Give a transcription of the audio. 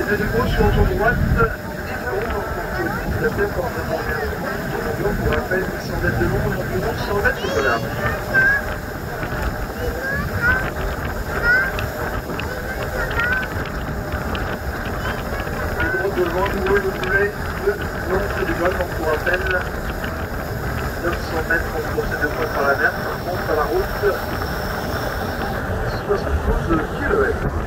Et de nouveau sur votre droite, Yvon, donc on peut tout à fait prendre la première pour rappel 800 mètres de long et environ 100 mètres de large. Les droits devant, nous le boulet, le long du vol, donc pour rappel 900 mètres, on procède deux fois par la mer, on monte à la route 72 km.